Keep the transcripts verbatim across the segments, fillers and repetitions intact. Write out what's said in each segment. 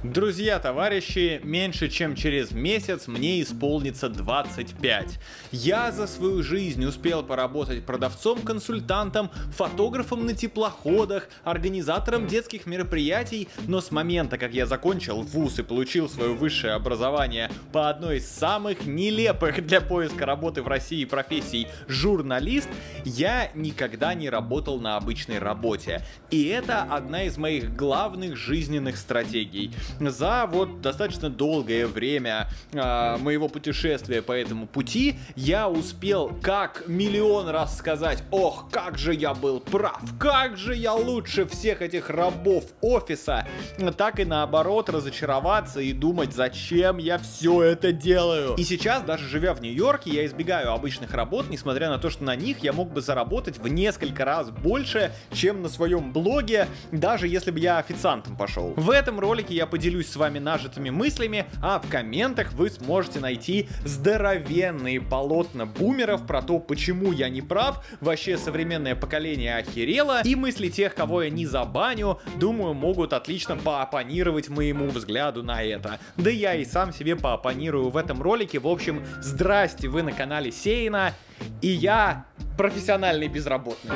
Друзья, товарищи, меньше чем через месяц мне исполнится двадцать пять. Я за свою жизнь успел поработать продавцом-консультантом, фотографом на теплоходах, организатором детских мероприятий, но с момента, как я закончил вуз и получил свое высшее образование по одной из самых нелепых для поиска работы в России профессий журналист, я никогда не работал на обычной работе. И это одна из моих главных жизненных стратегий. За вот достаточно долгое время э, моего путешествия по этому пути я успел как миллион раз сказать: ох, как же я был прав, как же я лучше всех этих рабов офиса, так и наоборот разочароваться и думать, зачем я все это делаю. И сейчас, даже живя в Нью-Йорке, я избегаю обычных работ, несмотря на то, что на них я мог бы заработать в несколько раз больше, чем на своем блоге, даже если бы я официантом пошел. В этом ролике я поделюсь с вами нажитыми мыслями, а в комментах вы сможете найти здоровенные полотна бумеров про то, почему я не прав, вообще современное поколение охерело, и мысли тех, кого я не забаню, думаю, могут отлично пооппонировать моему взгляду на это. Да я и сам себе пооппонирую в этом ролике. В общем, здрасте, вы на канале Сейна, и я профессиональный безработный.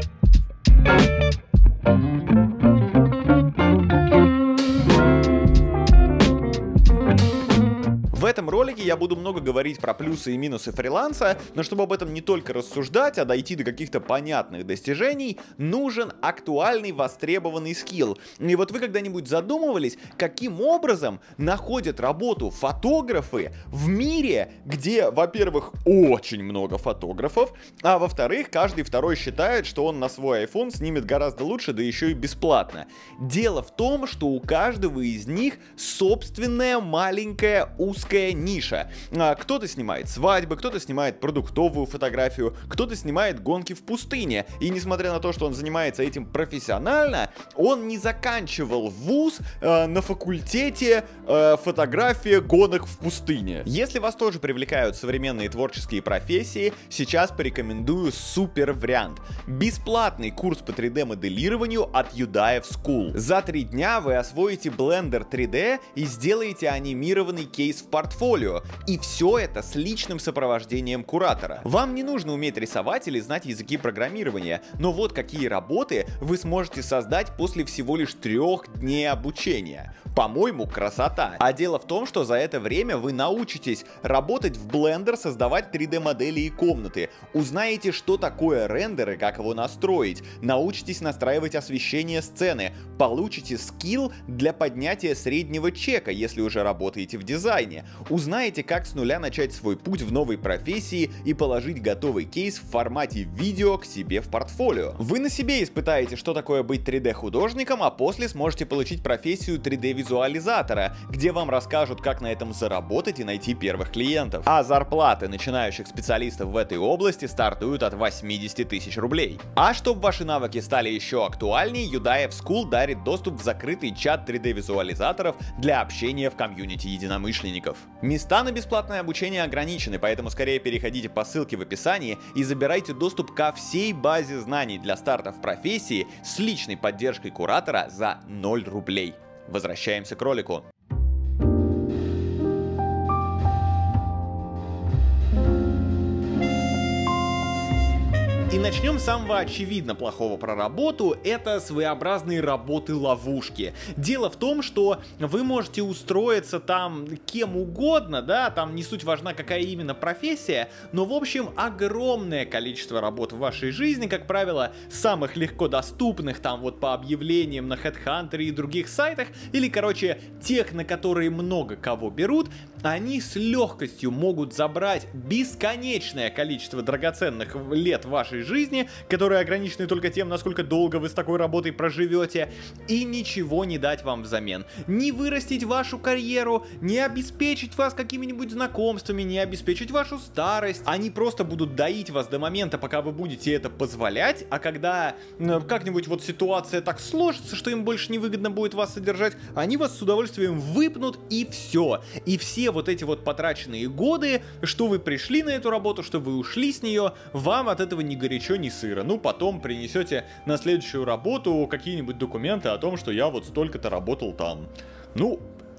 В этом ролике я буду много говорить про плюсы и минусы фриланса, но чтобы об этом не только рассуждать, а дойти до каких-то понятных достижений, нужен актуальный востребованный скилл. И вот вы когда-нибудь задумывались, каким образом находят работу фотографы в мире, где, во-первых, очень много фотографов, а во-вторых, каждый второй считает, что он на свой iPhone снимет гораздо лучше, да еще и бесплатно. Дело в том, что у каждого из них собственная маленькая узкая ниша. Кто-то снимает свадьбы, кто-то снимает продуктовую фотографию, кто-то снимает гонки в пустыне. И несмотря на то, что он занимается этим профессионально, он не заканчивал вуз э, на факультете э, фотография гонок в пустыне. Если вас тоже привлекают современные творческие профессии, сейчас порекомендую супер вариант. Бесплатный курс по три дэ моделированию от Юдаев School. За три дня вы освоите Blender три дэ и сделаете анимированный кейс в портфолио. И все это с личным сопровождением куратора. Вам не нужно уметь рисовать или знать языки программирования, но вот какие работы вы сможете создать после всего лишь трех дней обучения. По-моему, красота. А дело в том, что за это время вы научитесь работать в Blender, создавать три дэ модели и комнаты, узнаете, что такое рендер и как его настроить, научитесь настраивать освещение сцены, получите скилл для поднятия среднего чека, если уже работаете в дизайне, узнаете, как с нуля начать свой путь в новой профессии и положить готовый кейс в формате видео к себе в портфолио. Вы на себе испытаете, что такое быть три дэ художником, а после сможете получить профессию три дэ визуализатора, где вам расскажут, как на этом заработать и найти первых клиентов. А зарплаты начинающих специалистов в этой области стартуют от восьмидесяти тысяч рублей. А чтобы ваши навыки стали еще актуальнее, Юдаев School дарит доступ в закрытый чат три дэ визуализаторов для общения в комьюнити единомышленников. Места на бесплатное обучение ограничены, поэтому скорее переходите по ссылке в описании и забирайте доступ ко всей базе знаний для старта в профессии с личной поддержкой куратора за ноль рублей. Возвращаемся к ролику. И начнем с самого очевидно плохого про работу, это своеобразные работы-ловушки. Дело в том, что вы можете устроиться там кем угодно, да, там не суть важна, какая именно профессия, но в общем огромное количество работ в вашей жизни, как правило, самых легко доступных, там вот по объявлениям на HeadHunter и других сайтах, или короче тех, на которые много кого берут, они с легкостью могут забрать бесконечное количество драгоценных лет вашей жизни, которые ограничены только тем, насколько долго вы с такой работой проживете, и ничего не дать вам взамен. Не вырастить вашу карьеру, не обеспечить вас какими-нибудь знакомствами, не обеспечить вашу старость. Они просто будут доить вас до момента, пока вы будете это позволять, а когда э, как-нибудь вот ситуация так сложится, что им больше невыгодно будет вас содержать, они вас с удовольствием выпнут, и все. И все вот эти вот потраченные годы, что вы пришли на эту работу, что вы ушли с нее, вам от этого не горячо, ни сыро. Ну, потом принесете на следующую работу какие-нибудь документы о том, что я вот столько-то работал там. Ну,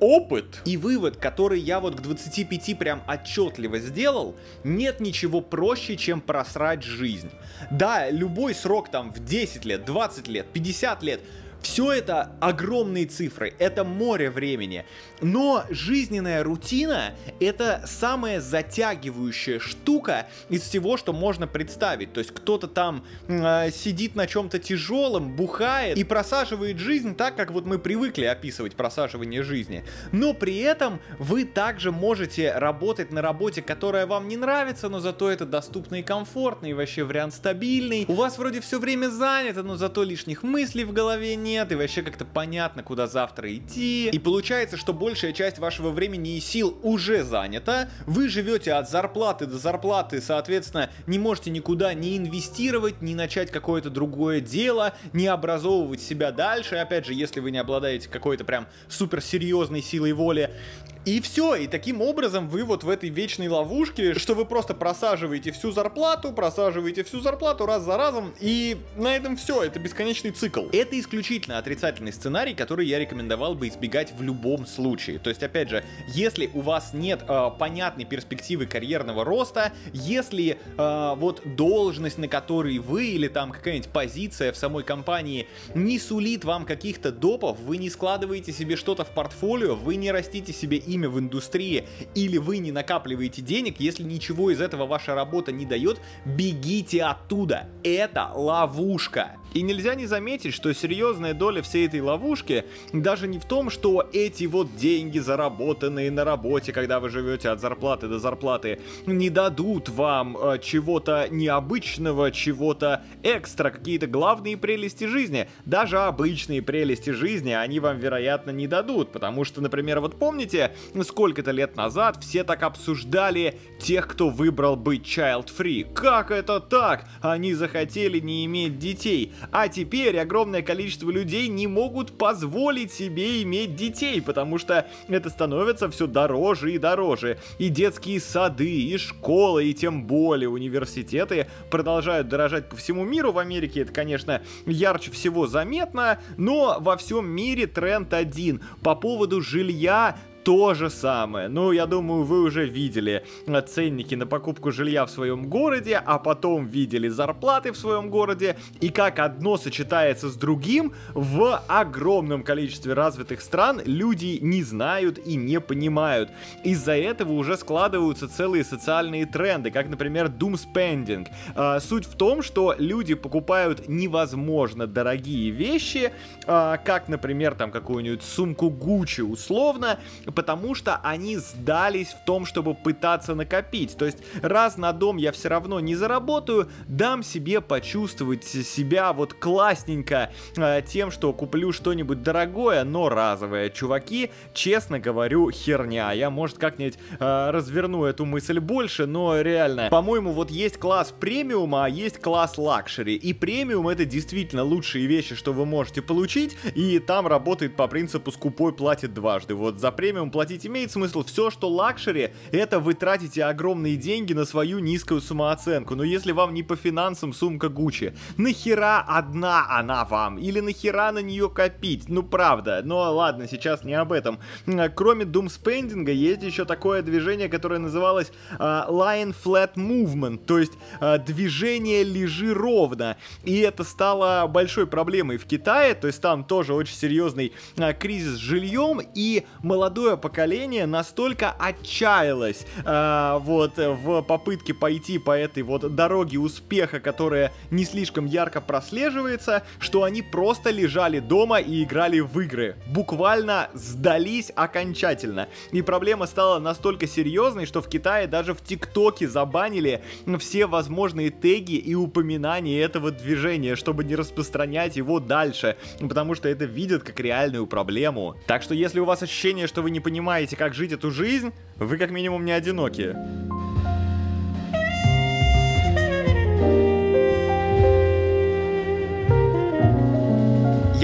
опыт и вывод, который я вот к двадцати пяти прям отчетливо сделал: нет ничего проще, чем просрать жизнь. Да, любой срок там в десять лет, двадцать лет, пятьдесят лет, все это огромные цифры, это море времени, но жизненная рутина — это самая затягивающая штука из всего, что можно представить. То есть кто-то там э, сидит на чем-то тяжелом, бухает и просаживает жизнь так, как вот мы привыкли описывать просаживание жизни. Но при этом вы также можете работать на работе, которая вам не нравится, но зато это доступно и комфортно, и вообще вариант стабильный. У вас вроде все время занято, но зато лишних мыслей в голове нет. Нет, и вообще как-то понятно, куда завтра идти. И получается, что большая часть вашего времени и сил уже занята. Вы живете от зарплаты до зарплаты, соответственно, не можете никуда не инвестировать, не начать какое-то другое дело, не образовывать себя дальше. Опять же, если вы не обладаете какой-то прям суперсерьезной силой воли. И все, и таким образом вы вот в этой вечной ловушке, что вы просто просаживаете всю зарплату, просаживаете всю зарплату раз за разом, и на этом все, это бесконечный цикл. Это исключительно отрицательный сценарий, который я рекомендовал бы избегать в любом случае. То есть, опять же, если у вас нет э, понятной перспективы карьерного роста, если э, вот должность, на которой вы, или там какая-нибудь позиция в самой компании не сулит вам каких-то допов, вы не складываете себе что-то в портфолио, вы не растите себе имя в индустрии, или вы не накапливаете денег, если ничего из этого ваша работа не дает, бегите оттуда. Это ловушка. И нельзя не заметить, что серьезная доля всей этой ловушки даже не в том, что эти вот деньги, заработанные на работе, когда вы живете от зарплаты до зарплаты, не дадут вам э, чего-то необычного, чего-то экстра, какие-то главные прелести жизни. Даже обычные прелести жизни они вам, вероятно, не дадут, потому что, например, вот помните, сколько-то лет назад все так обсуждали тех, кто выбрал быть child-free. Как это так? Они захотели не иметь детей. А теперь огромное количество людей не могут позволить себе иметь детей, потому что это становится все дороже и дороже. И детские сады, и школы, и тем более университеты продолжают дорожать по всему миру. В Америке это, конечно, ярче всего заметно, но во всем мире тренд один. По поводу жилья то же самое. Ну, я думаю, вы уже видели ценники на покупку жилья в своем городе, а потом видели зарплаты в своем городе, и как одно сочетается с другим. В огромном количестве развитых стран люди не знают и не понимают. Из-за этого уже складываются целые социальные тренды, как, например, doom spending. А, суть в том, что люди покупают невозможно дорогие вещи, а, как, например, там какую-нибудь сумку Гуччи условно, потому что они сдались в том, чтобы пытаться накопить. То есть, раз на дом я все равно не заработаю, дам себе почувствовать себя вот классненько э, тем, что куплю что-нибудь дорогое, но разовое. Чуваки, честно говорю, херня. Я, может, как-нибудь э, разверну эту мысль больше, но реально, по-моему, вот есть класс премиума, а есть класс лакшери. И премиум — это действительно лучшие вещи, что вы можете получить, и там работает по принципу «скупой платит дважды». Вот за премиум платить имеет смысл. Все, что лакшери, это вы тратите огромные деньги на свою низкую самооценку. Но если вам не по финансам сумка Гуччи, нахера одна она вам? Или нахера на нее копить? Ну правда. Ну ладно, сейчас не об этом. Кроме думспендинга есть еще такое движение, которое называлось uh, Lying Flat Movement, то есть uh, движение «лежи ровно». И это стало большой проблемой в Китае, то есть там тоже очень серьезный uh, кризис с жильем, и молодое поколение настолько отчаялось э, вот в попытке пойти по этой вот дороге успеха, которая не слишком ярко прослеживается, что они просто лежали дома и играли в игры. Буквально сдались окончательно. И проблема стала настолько серьезной, что в Китае даже в ТикТоке забанили все возможные теги и упоминания этого движения, чтобы не распространять его дальше, потому что это видят как реальную проблему. Так что если у вас ощущение, что вы не понимаете, как жить эту жизнь, вы как минимум не одиноки. Я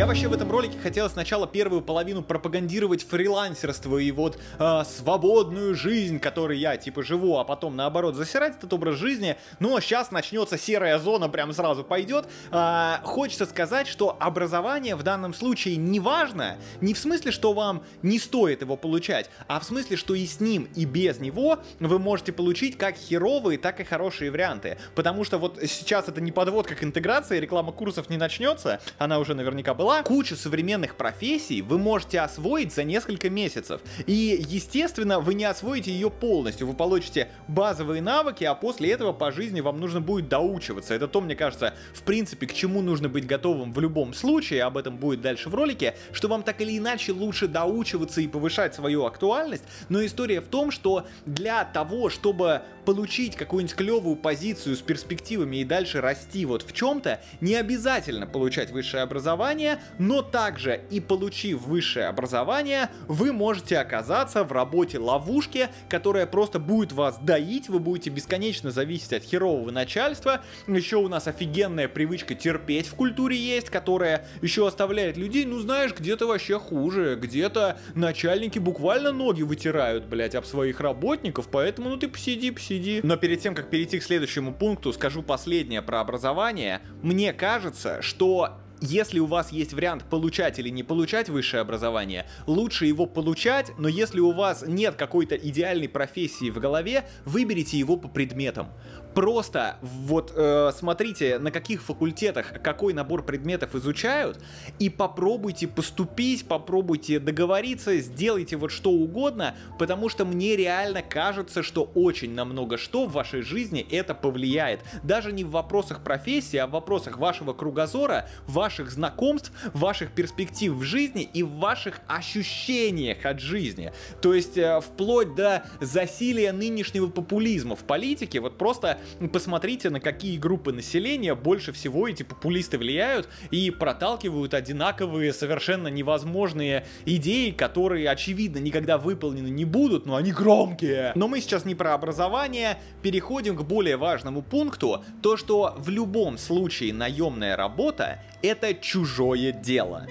вообще в этом ролике хотел сначала первую половину пропагандировать фрилансерство и вот э, свободную жизнь, которой я типа живу, а потом наоборот засирать этот образ жизни. Но сейчас начнется серая зона, прям сразу пойдет. Э, хочется сказать, что образование в данном случае не важно, не в смысле, что вам не стоит его получать, а в смысле, что и с ним, и без него вы можете получить как херовые, так и хорошие варианты. Потому что вот сейчас это не подводка к интеграции, реклама курсов не начнется, она уже наверняка была. Кучу современных профессий вы можете освоить за несколько месяцев. И, естественно, вы не освоите ее полностью. Вы получите базовые навыки, а после этого по жизни вам нужно будет доучиваться. Это то, мне кажется, в принципе, к чему нужно быть готовым в любом случае, об этом будет дальше в ролике, что вам так или иначе лучше доучиваться и повышать свою актуальность. Но история в том, что для того, чтобы получить какую-нибудь клевую позицию с перспективами и дальше расти вот в чем-то, не обязательно получать высшее образование, но также и получив высшее образование, вы можете оказаться в работе ловушки, которая просто будет вас доить, вы будете бесконечно зависеть от херового начальства. Еще у нас офигенная привычка терпеть в культуре есть, которая еще оставляет людей, ну знаешь, где-то вообще хуже, где-то начальники буквально ноги вытирают, блять, об своих работников, поэтому ну ты посиди, посиди. Но перед тем, как перейти к следующему пункту, скажу последнее про образование. Мне кажется, что если у вас есть вариант получать или не получать высшее образование, лучше его получать, но если у вас нет какой-то идеальной профессии в голове, выберите его по предметам. Просто вот э, смотрите, на каких факультетах какой набор предметов изучают, и попробуйте поступить, попробуйте договориться, сделайте вот что угодно, потому что мне реально кажется, что очень на много что в вашей жизни это повлияет. Даже не в вопросах профессии, а в вопросах вашего кругозора, ваших знакомств, ваших перспектив в жизни и в ваших ощущениях от жизни. То есть э, вплоть до засилия нынешнего популизма в политике, вот просто посмотрите, на какие группы населения больше всего эти популисты влияют и проталкивают одинаковые, совершенно невозможные идеи, которые, очевидно, никогда выполнены не будут, но они громкие. Но мы сейчас не про образование, переходим к более важному пункту, то, что в любом случае наемная работа — это чужое дело.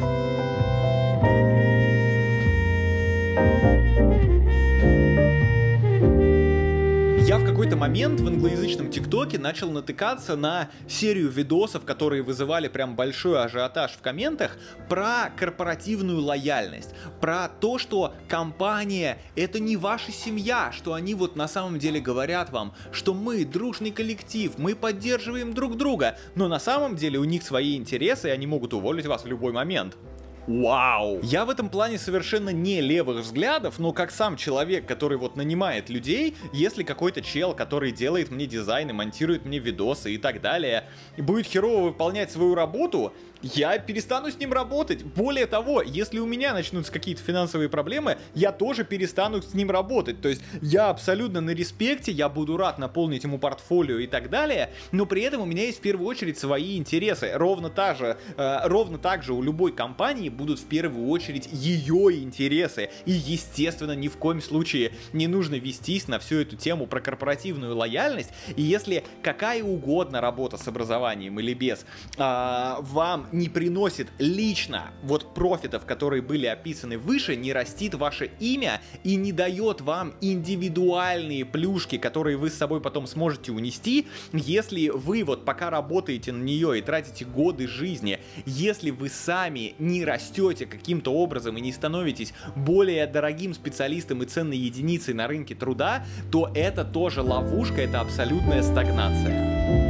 Я в какой-то момент в англоязычном ТикТоке начал натыкаться на серию видосов, которые вызывали прям большой ажиотаж в комментах, про корпоративную лояльность, про то, что компания — это не ваша семья, что они вот на самом деле говорят вам, что мы дружный коллектив, мы поддерживаем друг друга, но на самом деле у них свои интересы, и они могут уволить вас в любой момент. Вау! Я в этом плане совершенно не левых взглядов, но как сам человек, который вот нанимает людей, если какой-то чел, который делает мне дизайн и монтирует мне видосы и так далее, будет херово выполнять свою работу, я перестану с ним работать. Более того, если у меня начнутся какие-то финансовые проблемы, я тоже перестану с ним работать. То есть я абсолютно на респекте, я буду рад наполнить ему портфолио и так далее, но при этом у меня есть в первую очередь свои интересы. Ровно так же, э, ровно так же у любой компании будут в первую очередь ее интересы. И, естественно, ни в коем случае не нужно вестись на всю эту тему про корпоративную лояльность. И если какая угодно работа с образованием или без э, вам не приносит лично вот профитов, которые были описаны выше, не растит ваше имя и не дает вам индивидуальные плюшки, которые вы с собой потом сможете унести, если вы вот пока работаете на нее и тратите годы жизни, если вы сами не растете каким-то образом и не становитесь более дорогим специалистом и ценной единицей на рынке труда, то это тоже ловушка, это абсолютная стагнация.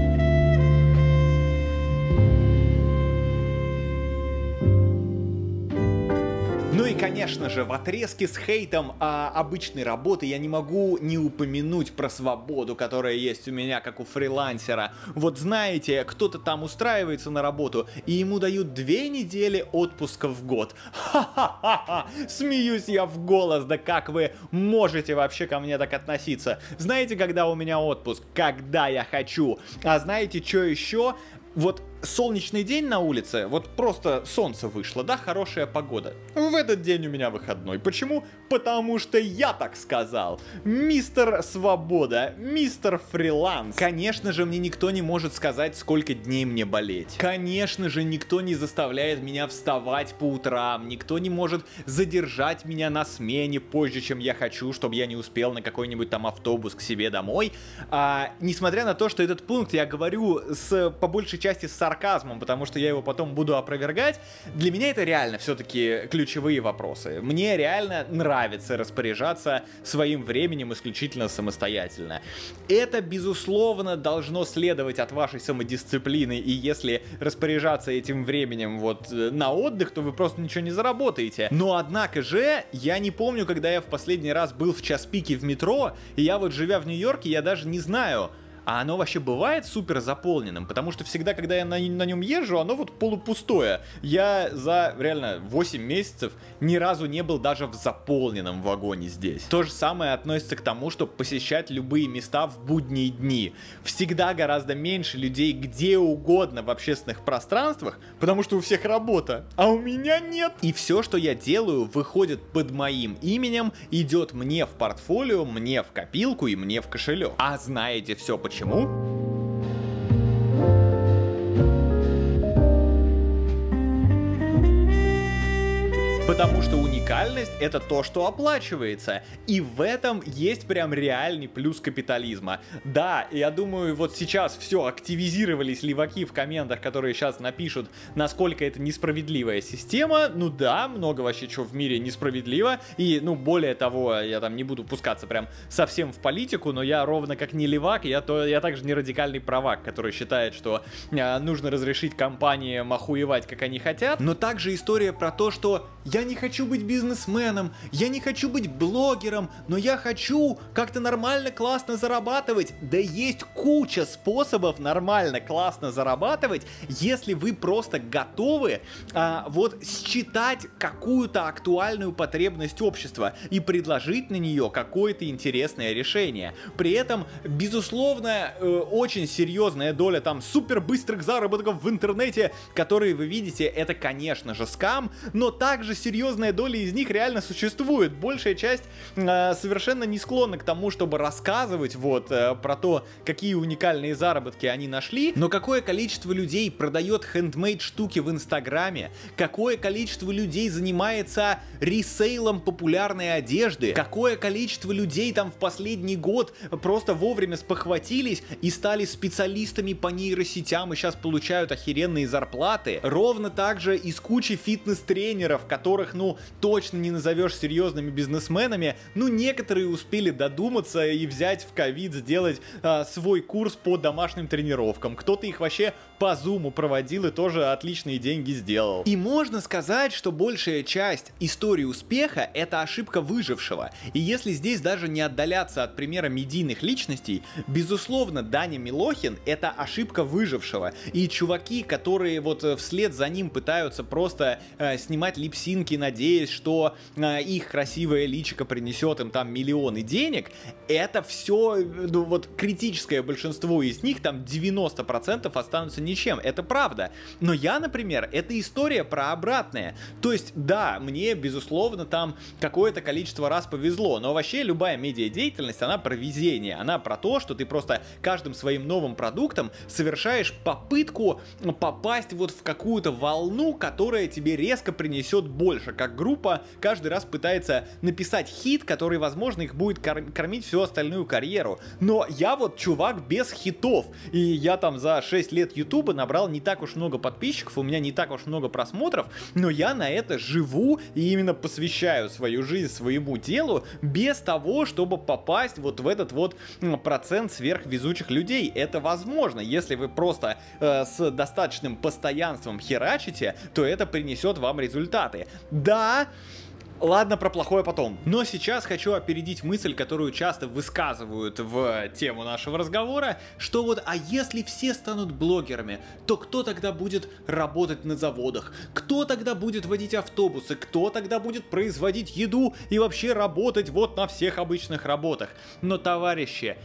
Ну и, конечно же, в отрезке с хейтом а, обычной работы я не могу не упомянуть про свободу, которая есть у меня, как у фрилансера. Вот знаете, кто-то там устраивается на работу, и ему дают две недели отпуска в год. Ха-ха-ха-ха! Смеюсь я в голос, да как вы можете вообще ко мне так относиться? Знаете, когда у меня отпуск? Когда я хочу. А знаете, что еще? Вот солнечный день на улице, вот просто солнце вышло, да, хорошая погода. В этот день у меня выходной. Почему? Потому что я так сказал. Мистер Свобода, мистер Фриланс. Конечно же, мне никто не может сказать, сколько дней мне болеть. Конечно же, никто не заставляет меня вставать по утрам, никто не может задержать меня на смене позже, чем я хочу, чтобы я не успел на какой-нибудь там автобус к себе домой. А, несмотря на то, что этот пункт я говорю с, по большей части с сарказмом, потому что я его потом буду опровергать, для меня это реально все-таки ключевые вопросы. Мне реально нравится распоряжаться своим временем исключительно самостоятельно. Это, безусловно, должно следовать от вашей самодисциплины, и если распоряжаться этим временем вот на отдых, то вы просто ничего не заработаете. Но однако же, я не помню, когда я в последний раз был в час пик в метро, и я вот, живя в Нью-Йорке, я даже не знаю, а оно вообще бывает супер заполненным, потому что всегда, когда я на, на нем езжу, оно вот полупустое. Я за реально восемь месяцев ни разу не был даже в заполненном вагоне здесь. То же самое относится к тому, чтобы посещать любые места в будние дни. Всегда гораздо меньше людей где угодно в общественных пространствах, потому что у всех работа, а у меня нет. И все, что я делаю, выходит под моим именем, идет мне в портфолио, мне в копилку и мне в кошелек. А знаете все почему? Почему? Потому что уникальность — это то, что оплачивается. И в этом есть прям реальный плюс капитализма. Да, я думаю, вот сейчас все активизировались леваки в комментах, которые сейчас напишут, насколько это несправедливая система. Ну да, много вообще чего в мире несправедливо. И, ну, более того, я там не буду пускаться прям совсем в политику, но я ровно как не левак, я, то, я также не радикальный правак, который считает, что э, нужно разрешить компаниям охуевать, как они хотят. Но также история про то, что я не хочу быть бизнесменом, я не хочу быть блогером, но я хочу как-то нормально, классно зарабатывать. Да есть куча способов нормально, классно зарабатывать, если вы просто готовы а, вот считать какую-то актуальную потребность общества и предложить на нее какое-то интересное решение. При этом, безусловно, э, очень серьезная доля там супербыстрых заработков в интернете, которые вы видите, это, конечно же, скам, но также серьезная доля из них реально существует. Большая часть э, совершенно не склонна к тому, чтобы рассказывать вот э, про то, какие уникальные заработки они нашли. Но какое количество людей продает хендмейд штуки в Инстаграме? Какое количество людей занимается ресейлом популярной одежды? Какое количество людей там в последний год просто вовремя спохватились и стали специалистами по нейросетям и сейчас получают охеренные зарплаты? Ровно так же из кучи фитнес-тренеров, которые которых, ну, точно не назовешь серьезными бизнесменами, ну, некоторые успели додуматься и взять в ковид, сделать а, свой курс по домашним тренировкам. Кто-то их вообще по зуму проводил и тоже отличные деньги сделал. И можно сказать, что большая часть истории успеха — это ошибка выжившего. И если здесь даже не отдаляться от примера медийных личностей, безусловно, Даня Милохин — это ошибка выжившего. И чуваки, которые вот вслед за ним пытаются просто э, снимать липсинки, надеясь, что э, их красивое личико принесет им там миллионы денег, это все, ну, вот критическое большинство из них, там девяносто процентов останутся ничем, это правда. Но я, например, это история про обратное. То есть, да, мне, безусловно, там какое-то количество раз повезло, но вообще любая медиадеятельность, она про везение, она про то, что ты просто каждым своим новым продуктом совершаешь попытку попасть вот в какую-то волну, которая тебе резко принесет больше. Как группа каждый раз пытается написать хит, который, возможно, их будет кор- кормить всю остальную карьеру. Но я вот чувак без хитов, и я там за шесть лет ютуба набрал не так уж много подписчиков, у меня не так уж много просмотров, но я на это живу и именно посвящаю свою жизнь своему делу без того, чтобы попасть вот в этот вот процент сверхвезучих людей. Это возможно, если вы просто э, с достаточным постоянством херачите, то это принесет вам результаты. Да, ладно, про плохое потом. Но сейчас хочу опередить мысль, которую часто высказывают в тему нашего разговора, что вот, а если все станут блогерами, то кто тогда будет работать на заводах? Кто тогда будет водить автобусы? Кто тогда будет производить еду и вообще работать вот на всех обычных работах? Но, товарищи,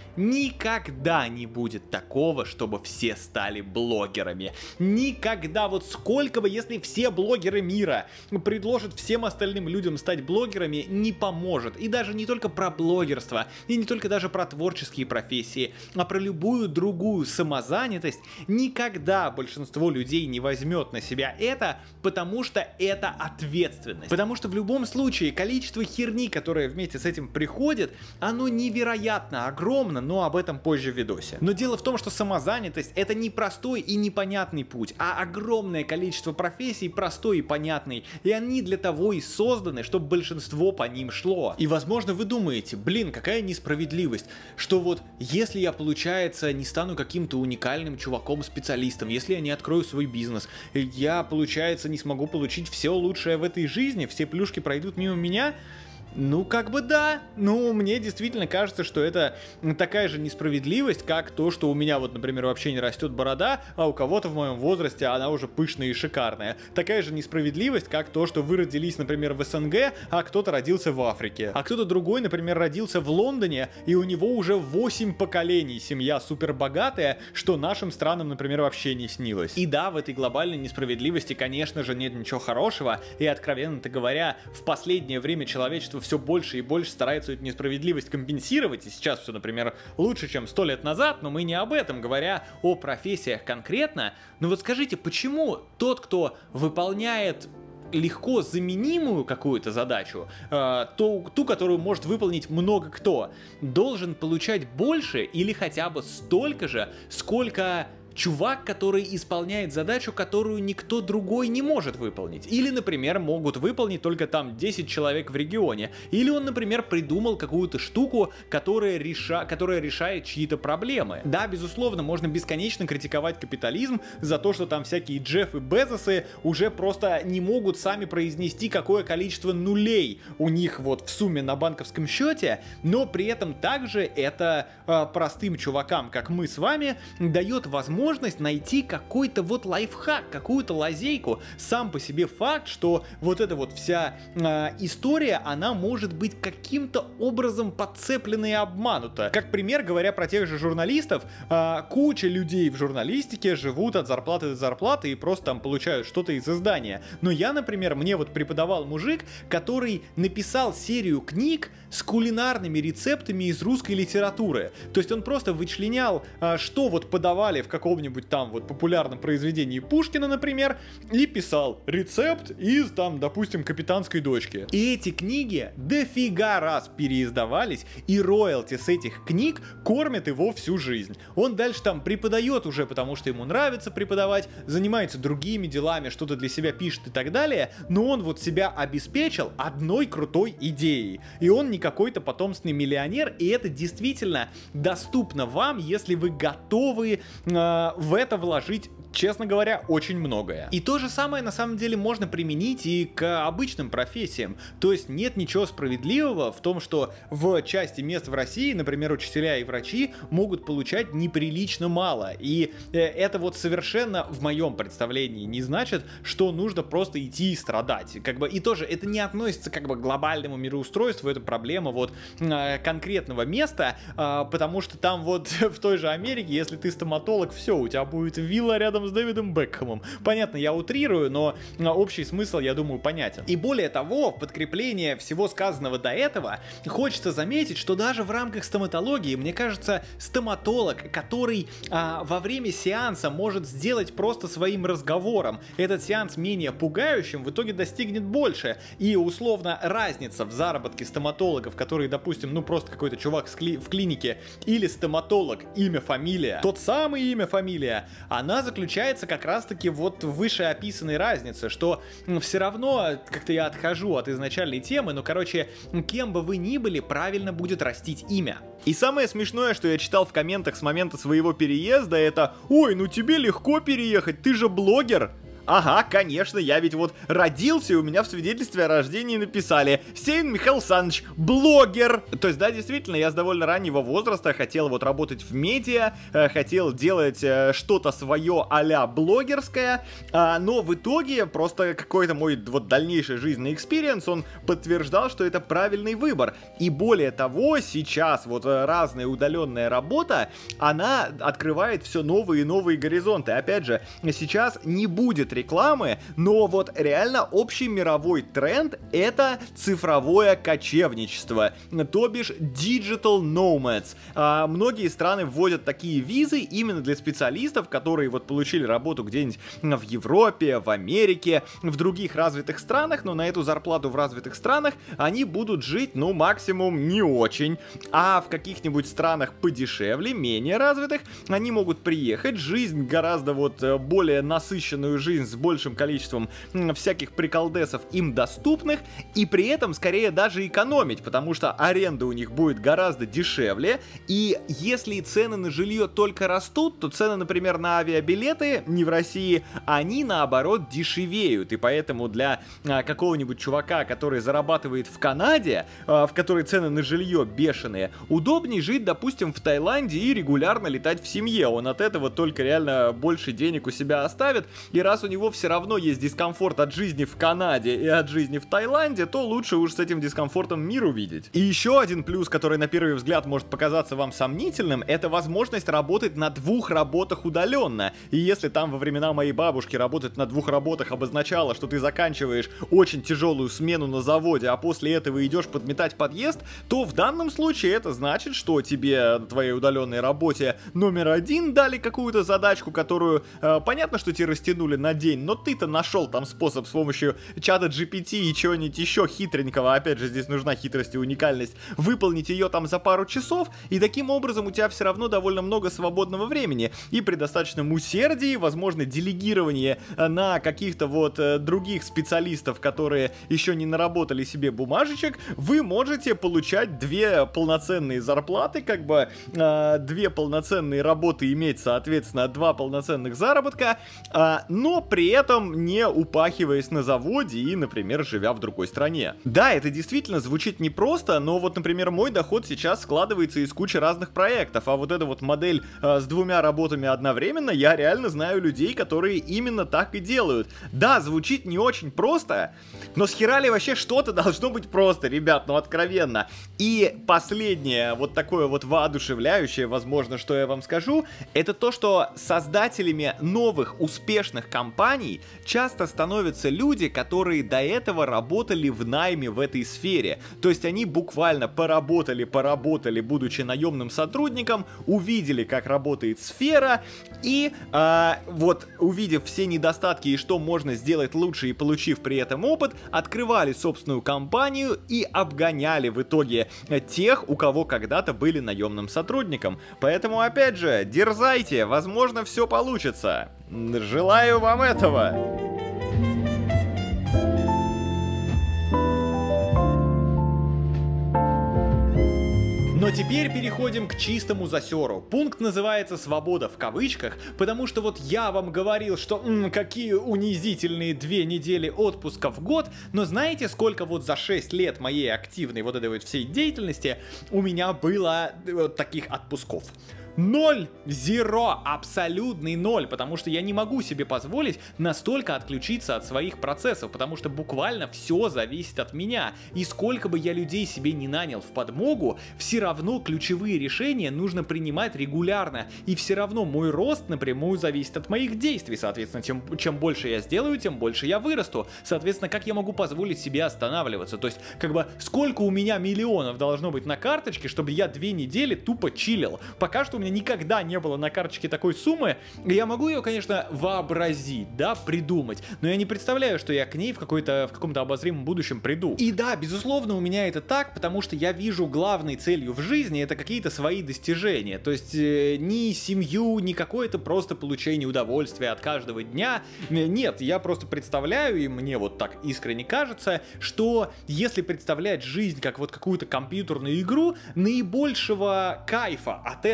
никогда не будет такого, чтобы все стали блогерами. Никогда, вот сколько бы, если все блогеры мира предложат всем остальным людям стать блогерами, не поможет. И даже не только про блогерство, и не только даже про творческие профессии, а про любую другую самозанятость, никогда большинство людей не возьмет на себя это, потому что это ответственность. Потому что в любом случае количество херни, которое вместе с этим приходит, оно невероятно огромно, но об этом позже в видосе. Но дело в том, что самозанятость — это не простой и непонятный путь, а огромное количество профессий простой и понятный, и они для того и созданы, чтобы большинство по ним шло. И возможно вы думаете, блин, какая несправедливость, что вот если я, получается, не стану каким-то уникальным чуваком-специалистом, если я не открою свой бизнес, я, получается, не смогу получить все лучшее в этой жизни, все плюшки пройдут мимо меня. Ну, как бы да, ну, мне действительно кажется, что это такая же несправедливость, как то, что у меня вот, например, вообще не растет борода, а у кого-то в моем возрасте она уже пышная и шикарная. Такая же несправедливость, как то, что вы родились, например, в СНГ, а кто-то родился в Африке. А кто-то другой, например, родился в Лондоне, и у него уже восемь поколений семья супербогатая, что нашим странам, например, вообще не снилось. И да, в этой глобальной несправедливости, конечно же, нет ничего хорошего, и, откровенно-то говоря, в последнее время человечество все больше и больше старается эту несправедливость компенсировать, и сейчас все, например, лучше, чем сто лет назад, но мы не об этом, говоря о профессиях конкретно. Но вот скажите, почему тот, кто выполняет легко заменимую какую-то задачу, э, ту, ту, которую может выполнить много кто, должен получать больше или хотя бы столько же, сколько чувак, который исполняет задачу, которую никто другой не может выполнить. Или, например, могут выполнить только там десять человек в регионе. Или он, например, придумал какую-то штуку, которая, реша... которая решает чьи-то проблемы. Да, безусловно, можно бесконечно критиковать капитализм за то, что там всякие Джеффы Безосы уже просто не могут сами произнести, какое количество нулей у них вот в сумме на банковском счете, но при этом также это э, простым чувакам, как мы с вами, дает возможность найти какой-то вот лайфхак, какую-то лазейку. Сам по себе факт, что вот эта вот вся э, история, она может быть каким-то образом подцеплена и обманута. Как пример, говоря про тех же журналистов, э, куча людей в журналистике живут от зарплаты до зарплаты и просто там получают что-то из издания. Но я, например, мне вот преподавал мужик, который написал серию книг с кулинарными рецептами из русской литературы. То есть он просто вычленял, э, что вот подавали в каком нибудь там вот популярном произведении Пушкина, например, и писал рецепт из там, допустим, «Капитанской дочки». И эти книги дофига раз переиздавались, и роялти с этих книг кормят его всю жизнь. Он дальше там преподает уже, потому что ему нравится преподавать, занимается другими делами, что-то для себя пишет и так далее, но он вот себя обеспечил одной крутой идеей. И он не какой-то потомственный миллионер, и это действительно доступно вам, если вы готовы э, в это вложить, честно говоря, очень многое. И то же самое на самом деле можно применить и к обычным профессиям. То есть нет ничего справедливого в том, что в части мест в России, например, учителя и врачи могут получать неприлично мало. И это вот совершенно в моем представлении не значит, что нужно просто идти и страдать. Как бы, и тоже это не относится как бы к глобальному мироустройству, это проблема вот конкретного места, потому что там вот в той же Америке, если ты стоматолог, все, у тебя будет вилла рядом с Дэвидом Бекхэмом. Понятно, я утрирую, но общий смысл, я думаю, понятен. И более того, в подкрепление всего сказанного до этого, хочется заметить, что даже в рамках стоматологии, мне кажется, стоматолог, который а, во время сеанса может сделать просто своим разговором этот сеанс менее пугающим, в итоге достигнет больше. И условно разница в заработке стоматологов, которые, допустим, ну просто какой-то чувак в клинике, или стоматолог, имя, фамилия, тот самый имя, фамилия, она заключается как раз-таки вот в вышеописанной разнице, что все равно, как-то я отхожу от изначальной темы, но, короче, кем бы вы ни были, правильно будет растить имя. И самое смешное, что я читал в комментах с момента своего переезда, это «Ой, ну тебе легко переехать, ты же блогер». Ага, конечно, я ведь вот родился, и у меня в свидетельстве о рождении написали: Северин Михаил Александрович, блогер. То есть, да, действительно, я с довольно раннего возраста хотел вот работать в медиа, э, хотел делать э, что-то свое а-ля блогерское, э, но в итоге просто какой-то мой вот дальнейший жизненный экспириенс, он подтверждал, что это правильный выбор. И более того, сейчас вот разная удаленная работа, она открывает все новые и новые горизонты. Опять же, сейчас не будет рекламы, но вот реально общий мировой тренд — это цифровое кочевничество, то бишь digital nomads. А, многие страны вводят такие визы именно для специалистов, которые вот получили работу где-нибудь в Европе, в Америке, в других развитых странах, но на эту зарплату в развитых странах они будут жить, ну, максимум не очень. А в каких-нибудь странах подешевле, менее развитых, они могут приехать, жизнь гораздо вот более насыщенную жизнь с большим количеством всяких приколдесов им доступных, и при этом скорее даже экономить, потому что аренда у них будет гораздо дешевле, и если цены на жилье только растут, то цены, например, на авиабилеты не в России, они наоборот дешевеют, и поэтому для а, какого-нибудь чувака, который зарабатывает в Канаде, а, в которой цены на жилье бешеные, удобнее жить, допустим, в Таиланде и регулярно летать в семье, он от этого только реально больше денег у себя оставит, и раз у него все равно есть дискомфорт от жизни в Канаде и от жизни в Таиланде, то лучше уж с этим дискомфортом мир увидеть. И еще один плюс, который на первый взгляд может показаться вам сомнительным, это возможность работать на двух работах удаленно. И если там во времена моей бабушки работать на двух работах обозначало, что ты заканчиваешь очень тяжелую смену на заводе, а после этого идешь подметать подъезд, то в данном случае это значит, что тебе на твоей удаленной работе номер один дали какую-то задачку, которую, э, понятно, что тебе растянули на день, но ты-то нашел там способ с помощью чата джи пи ти и чего-нибудь еще хитренького, опять же, здесь нужна хитрость и уникальность, выполнить ее там за пару часов, и таким образом у тебя все равно довольно много свободного времени, и при достаточном усердии, возможно, делегирование на каких-то вот э, других специалистов, которые еще не наработали себе бумажечек, вы можете получать две полноценные зарплаты, как бы э, две полноценные работы иметь, соответственно, два полноценных заработка, э, но при этом не упахиваясь на заводе и, например, живя в другой стране. Да, это действительно звучит непросто, но вот, например, мой доход сейчас складывается из кучи разных проектов, а вот эта вот модель э, с двумя работами одновременно, я реально знаю людей, которые именно так и делают. Да, звучит не очень просто, но с хера ли вообще что-то должно быть просто, ребят, ну откровенно. И последнее, вот такое вот воодушевляющее, возможно, что я вам скажу, это то, что создателями новых успешных компаний часто становятся люди, которые до этого работали в найме в этой сфере. То есть они буквально поработали, поработали, будучи наемным сотрудником, увидели, как работает сфера, и э, вот увидев все недостатки и что можно сделать лучше, и получив при этом опыт, открывали собственную компанию и обгоняли в итоге тех, у кого когда-то были наемным сотрудником. Поэтому, опять же, дерзайте, возможно, все получится. Желаю вам этого! Но теперь переходим к чистому засеру. Пункт называется «Свобода» в кавычках, потому что вот я вам говорил, что м, какие унизительные две недели отпуска в год, но знаете, сколько вот за шесть лет моей активной вот этой вот всей деятельности у меня было вот таких отпусков? Ноль, зеро, абсолютный ноль, потому что я не могу себе позволить настолько отключиться от своих процессов, потому что буквально все зависит от меня, и сколько бы я людей себе не нанял в подмогу, все равно ключевые решения нужно принимать регулярно, и все равно мой рост напрямую зависит от моих действий, соответственно, тем, чем больше я сделаю, тем больше я вырасту, соответственно, как я могу позволить себе останавливаться, то есть, как бы, сколько у меня миллионов должно быть на карточке, чтобы я две недели тупо чилил, пока что у меня никогда не было на карточке такой суммы, и я могу ее, конечно, вообразить, да, придумать, но я не представляю, что я к ней в, какой-то, в каком-то обозримом будущем приду. И да, безусловно, у меня это так, потому что я вижу главной целью в жизни это какие-то свои достижения, то есть э, ни семью, ни какое-то просто получение удовольствия от каждого дня, нет, я просто представляю, и мне вот так искренне кажется, что если представлять жизнь как вот какую-то компьютерную игру, наибольшего кайфа от этого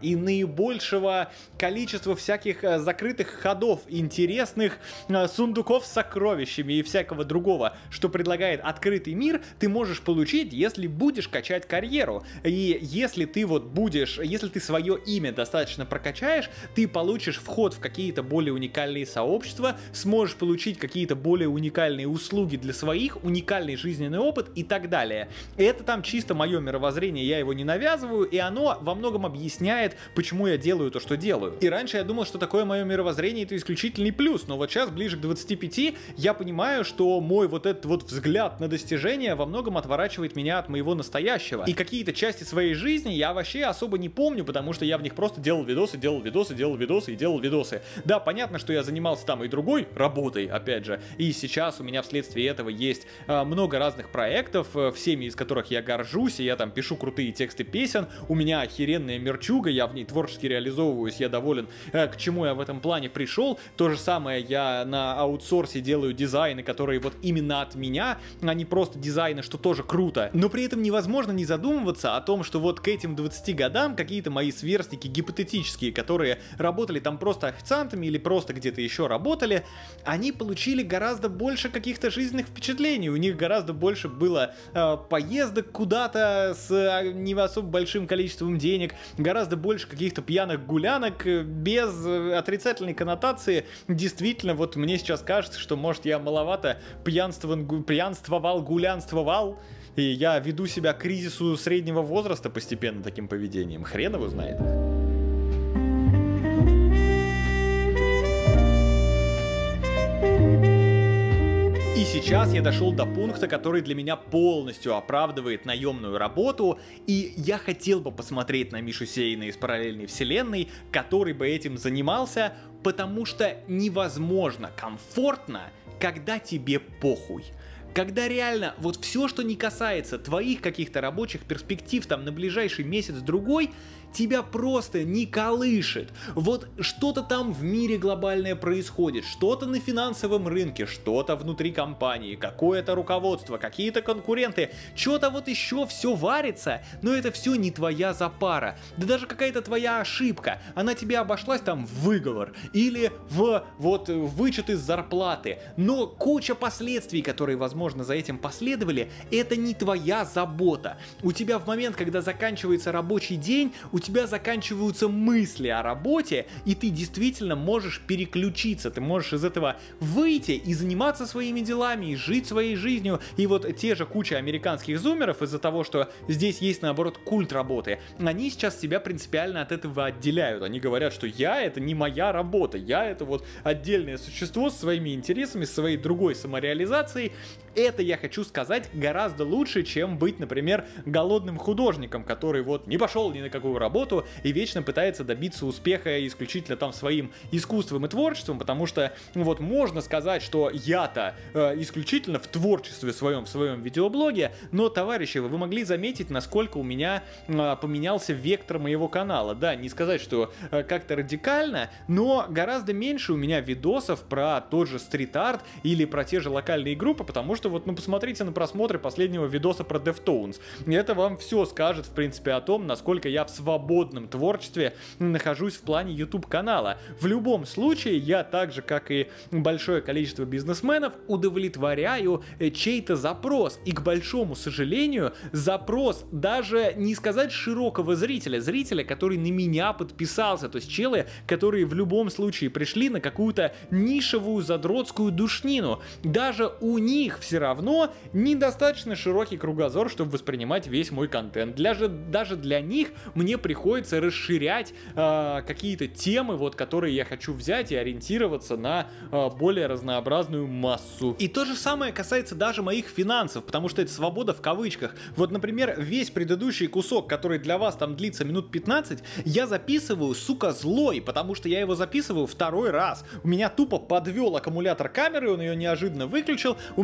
и наибольшего количества всяких закрытых ходов, интересных сундуков с сокровищами и всякого другого, что предлагает открытый мир, ты можешь получить, если будешь качать карьеру. И если ты вот будешь, если ты свое имя достаточно прокачаешь, ты получишь вход в какие-то более уникальные сообщества, сможешь получить какие-то более уникальные услуги для своих, уникальный жизненный опыт и так далее. Это там чисто мое мировоззрение, я его не навязываю, и оно во многом объясняет, почему я делаю то, что делаю. И раньше я думал, что такое мое мировоззрение — это исключительный плюс, но вот сейчас, ближе к двадцати пяти, я понимаю, что мой вот этот вот взгляд на достижения во многом отворачивает меня от моего настоящего. И какие-то части своей жизни я вообще особо не помню, потому что я в них просто делал видосы, делал видосы, делал видосы и делал видосы. Да, понятно, что я занимался там и другой работой, опять же, и сейчас у меня вследствие этого есть э, много разных проектов, э, всеми из которых я горжусь, и я там пишу крутые тексты песен, у меня охеренная мерчуга, я в ней творчески реализовываюсь, я доволен, э, к чему я в этом плане пришел. То же самое я на аутсорсе делаю дизайны, которые вот именно от меня, а не просто дизайны, что тоже круто. Но при этом невозможно не задумываться о том, что вот к этим двадцати годам какие-то мои сверстники гипотетические, которые работали там просто официантами или просто где-то еще работали, они получили гораздо больше каких-то жизненных впечатлений, у них гораздо больше было э, поездок куда-то с э, не особо большим количеством денег, гораздо больше каких-то пьяных гулянок э, без э, отрицательной коннотации. Действительно, вот мне сейчас кажется, что, может, я маловато пьянствовал, пьянствовал, гулянствовал, и я веду себя к кризису среднего возраста постепенно таким поведением. Хрен его знает. И сейчас я дошел до пункта, который для меня полностью оправдывает наемную работу, и я хотел бы посмотреть на Мишу Сеина из параллельной вселенной, который бы этим занимался, потому что невозможно комфортно, когда тебе похуй. Когда реально вот все, что не касается твоих каких-то рабочих перспектив там на ближайший месяц-другой, тебя просто не колышет. Вот что-то там в мире глобальное происходит, что-то на финансовом рынке, что-то внутри компании, какое-то руководство, какие-то конкуренты, что-то вот еще все варится, но это все не твоя запара. Да даже какая-то твоя ошибка, она тебе обошлась там в выговор или в вот вычет из зарплаты, но куча последствий, которые, возможно, за этим последовали, это не твоя забота. У тебя в момент, когда заканчивается рабочий день, у тебя заканчиваются мысли о работе, и ты действительно можешь переключиться, ты можешь из этого выйти и заниматься своими делами, и жить своей жизнью. И вот те же куча американских зумеров, из-за того, что здесь есть, наоборот, культ работы, они сейчас себя принципиально от этого отделяют. Они говорят, что я — это не моя работа, я — это вот отдельное существо с своими интересами, с своей другой самореализацией. Это, я хочу сказать, гораздо лучше, чем быть, например, голодным художником, который вот не пошел ни на какую работу и вечно пытается добиться успеха исключительно там своим искусством и творчеством, потому что вот можно сказать, что я-то э, исключительно в творчестве своем, в своем видеоблоге, но, товарищи, вы могли заметить, насколько у меня э, поменялся вектор моего канала. Да, не сказать, что э, как-то радикально, но гораздо меньше у меня видосов про тот же стрит-арт или про те же локальные группы, потому что вот, ну, посмотрите на просмотры последнего видоса про Deftones. Это вам все скажет, в принципе, о том, насколько я в свободном творчестве нахожусь в плане YouTube-канала. В любом случае, я так же, как и большое количество бизнесменов, удовлетворяю чей-то запрос. И, к большому сожалению, запрос даже не сказать широкого зрителя, зрителя, который на меня подписался, то есть челы, которые в любом случае пришли на какую-то нишевую задротскую душнину. Даже у них все равно недостаточно широкий кругозор, чтобы воспринимать весь мой контент. Для же, даже для них мне приходится расширять э, какие-то темы, вот, которые я хочу взять и ориентироваться на э, более разнообразную массу. И то же самое касается даже моих финансов, потому что это свобода в кавычках. Вот, например, весь предыдущий кусок, который для вас там длится минут пятнадцать, я записываю, сука, злой, потому что я его записываю второй раз. У меня тупо подвел аккумулятор камеры, он ее неожиданно выключил, у меня не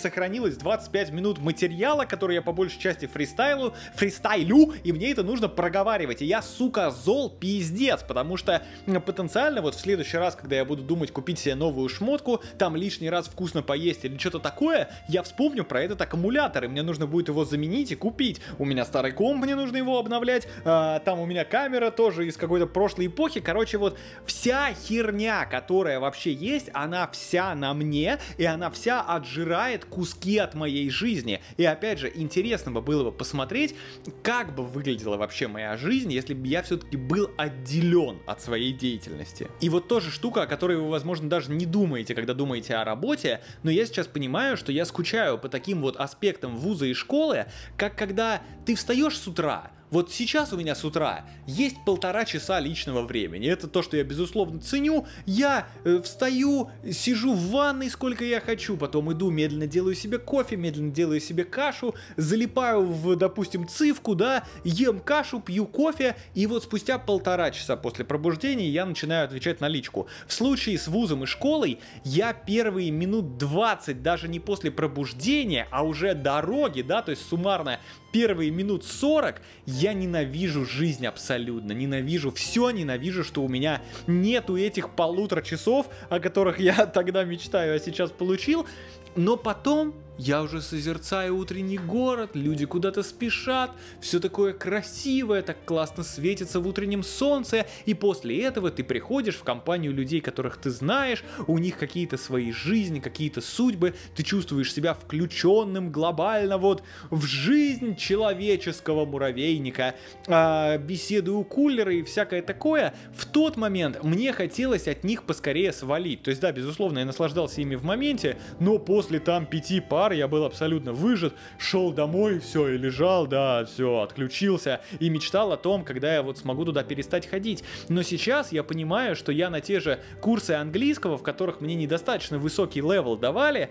сохранилось двадцать пять минут материала, который я по большей части фристайлю, фристайлю, и мне это нужно проговаривать. И я, сука, зол пиздец, потому что потенциально вот в следующий раз, когда я буду думать купить себе новую шмотку, там лишний раз вкусно поесть или что-то такое, я вспомню про этот аккумулятор, и мне нужно будет его заменить и купить. У меня старый комп, мне нужно его обновлять, а, там у меня камера тоже из какой-то прошлой эпохи. Короче, вот вся херня, которая вообще есть, она вся на мне, и она вся отжирает куски от моей жизни. И опять же, интересно бы было бы посмотреть, как бы выглядела вообще моя жизнь, если бы я все-таки был отделен от своей деятельности. И вот тоже штука, о которой вы, возможно, даже не думаете, когда думаете о работе, но я сейчас понимаю, что я скучаю по таким вот аспектам вуза и школы, как когда ты встаешь с утра. Вот сейчас у меня с утра есть полтора часа личного времени. Это то, что я безусловно ценю. Я э, встаю, сижу в ванной сколько я хочу, потом иду, медленно делаю себе кофе, медленно делаю себе кашу, залипаю в, допустим, цивку, да, ем кашу, пью кофе, и вот спустя полтора часа после пробуждения я начинаю отвечать на личку. В случае с вузом и школой я первые минут двадцать, даже не после пробуждения, а уже дороги, да, то есть суммарно первые минут сорок, я ненавижу жизнь абсолютно, ненавижу все, ненавижу, что у меня нету этих полутора часов, о которых я тогда мечтаю, а сейчас получил, но потом я уже созерцаю утренний город, люди куда-то спешат, все такое красивое, так классно светится в утреннем солнце, и после этого ты приходишь в компанию людей, которых ты знаешь, у них какие-то свои жизни, какие-то судьбы, ты чувствуешь себя включенным глобально вот в жизнь человеческого муравейника, а, беседы у кулера и всякое такое. В тот момент мне хотелось от них поскорее свалить, то есть да, безусловно, я наслаждался ими в моменте, но после там пяти пар я был абсолютно выжат, шел домой, все, и лежал, да, все, отключился, и мечтал о том, когда я вот смогу туда перестать ходить. Но сейчас я понимаю, что я на те же курсы английского, в которых мне недостаточно высокий левел давали,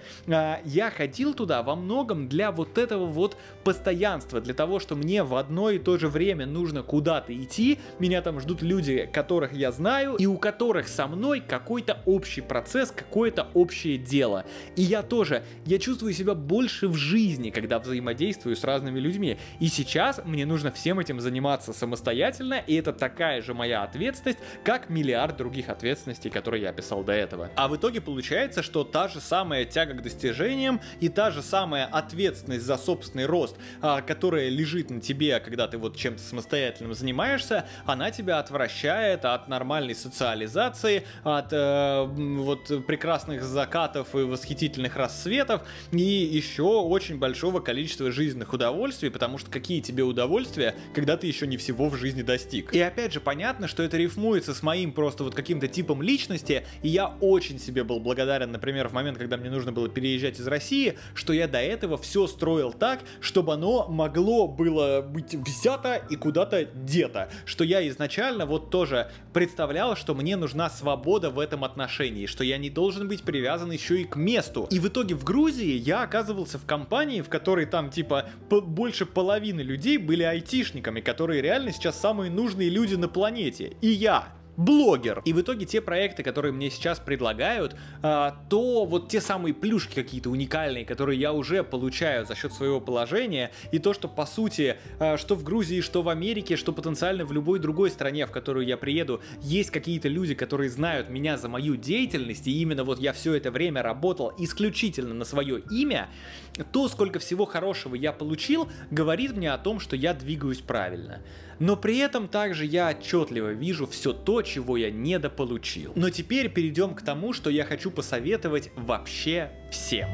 я ходил туда во многом для вот этого вот постоянства, для того, что мне в одно и то же время нужно куда-то идти, меня там ждут люди, которых я знаю, и у которых со мной какой-то общий процесс, какое-то общее дело. И я тоже, я чувствую себя больше в жизни, когда взаимодействую с разными людьми. И сейчас мне нужно всем этим заниматься самостоятельно, и это такая же моя ответственность, как миллиард других ответственностей, которые я описал до этого. А в итоге получается, что та же самая тяга к достижениям и та же самая ответственность за собственный рост, а, которая лежит на тебе, когда ты вот чем-то самостоятельным занимаешься, она тебя отвращает от нормальной социализации, от э, вот прекрасных закатов и восхитительных рассветов, и еще очень большого количества жизненных удовольствий, потому что какие тебе удовольствия, когда ты еще не всего в жизни достиг. И опять же понятно, что это рифмуется с моим просто вот каким-то типом личности, и я очень себе был благодарен, например, в момент, когда мне нужно было переезжать из России, что я до этого все строил так, чтобы оно могло было быть взято и куда-то дето, что я изначально вот тоже представлял, что мне нужна свобода в этом отношении, что я не должен быть привязан еще и к месту. И в итоге в Грузии я оказывался в компании, в которой там типа по- больше половины людей были айтишниками, которые реально сейчас самые нужные люди на планете. И я блогер. И в итоге те проекты, которые мне сейчас предлагают, а, то вот те самые плюшки какие-то уникальные, которые я уже получаю за счет своего положения, и то, что по сути, а, что в Грузии, что в Америке, что потенциально в любой другой стране, в которую я приеду, есть какие-то люди, которые знают меня за мою деятельность, и именно вот я все это время работал исключительно на свое имя, то, сколько всего хорошего я получил, говорит мне о том, что я двигаюсь правильно. Но при этом также я отчетливо вижу все то, чего я недополучил. Но теперь перейдем к тому, что я хочу посоветовать вообще всем.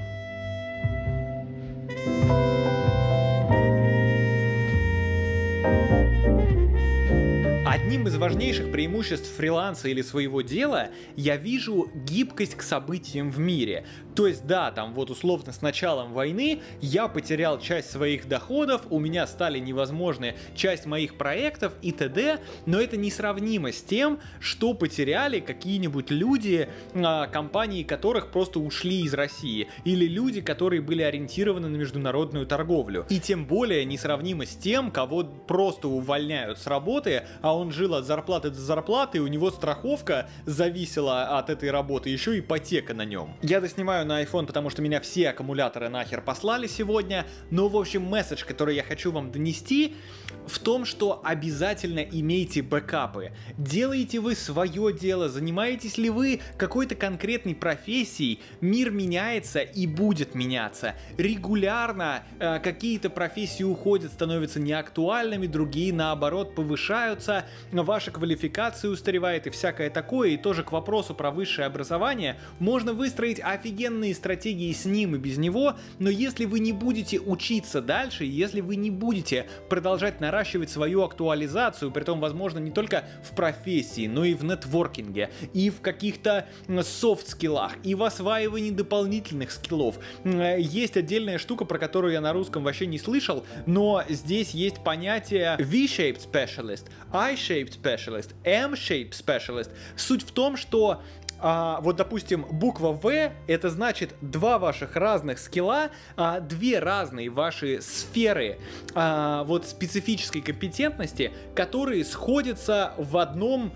Одним из важнейших преимуществ фриланса или своего дела я вижу гибкость к событиям в мире. То есть да, там вот условно с началом войны я потерял часть своих доходов, у меня стали невозможны часть моих проектов и т.д., но это несравнимо с тем, что потеряли какие-нибудь люди, компании которых просто ушли из России, или люди, которые были ориентированы на международную торговлю. И тем более несравнимо с тем, кого просто увольняют с работы, а он он жил от зарплаты до зарплаты, и у него страховка зависела от этой работы, еще ипотека на нем. Я доснимаю на iPhone, потому что меня все аккумуляторы нахер послали сегодня, но, в общем, месседж, который я хочу вам донести, в том, что обязательно имейте бэкапы. Делаете вы свое дело, занимаетесь ли вы какой-то конкретной профессией, мир меняется и будет меняться. Регулярно э, какие-то профессии уходят, становятся неактуальными, другие, наоборот, повышаются, ваша квалификация устаревает и всякое такое. И тоже к вопросу про высшее образование, можно выстроить офигенные стратегии с ним и без него, но если вы не будете учиться дальше, если вы не будете продолжать наращивать свою актуализацию, притом, возможно, не только в профессии, но и в нетворкинге, и в каких-то софт-скиллах, и в осваивании дополнительных скиллов. Есть отдельная штука, про которую я на русском вообще не слышал, но здесь есть понятие V-shaped specialist, I-shaped specialist, M-shaped specialist. Суть в том, что А, вот, допустим, буква В, это значит два ваших разных скилла, а, две разные ваши сферы а, вот специфической компетентности, которые сходятся в одном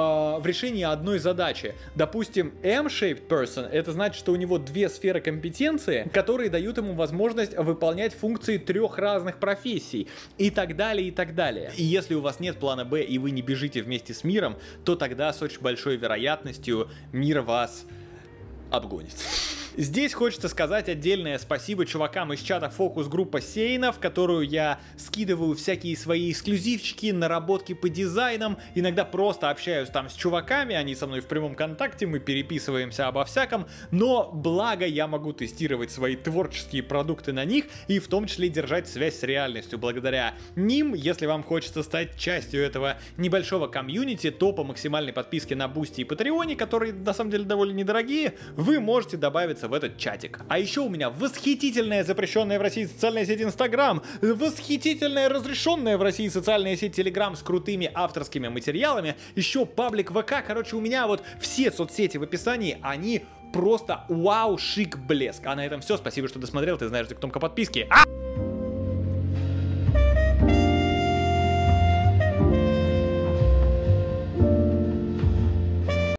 в решении одной задачи. Допустим, M-shaped person, это значит, что у него две сферы компетенции, которые дают ему возможность выполнять функции трех разных профессий, и так далее, и так далее. И если у вас нет плана Б, и вы не бежите вместе с миром, то тогда с очень большой вероятностью мир вас обгонит. Здесь хочется сказать отдельное спасибо чувакам из чата фокус-группа Сейна, в которую я скидываю всякие свои эксклюзивчики, наработки по дизайнам, иногда просто общаюсь там с чуваками, они со мной в прямом контакте, мы переписываемся обо всяком, но благо я могу тестировать свои творческие продукты на них и в том числе держать связь с реальностью. Благодаря ним, если вам хочется стать частью этого небольшого комьюнити, то по максимальной подписке на Бусти и Патреоне, которые на самом деле довольно недорогие, вы можете добавиться в этот чатик. А еще у меня восхитительная запрещенная в России социальная сеть Инстаграм, восхитительная разрешенная в России социальная сеть Телеграм с крутыми авторскими материалами, еще паблик ВК, короче, у меня вот все соцсети в описании, они просто вау, шик, блеск. А на этом все, спасибо, что досмотрел, ты знаешь, где кнопка подписки. А!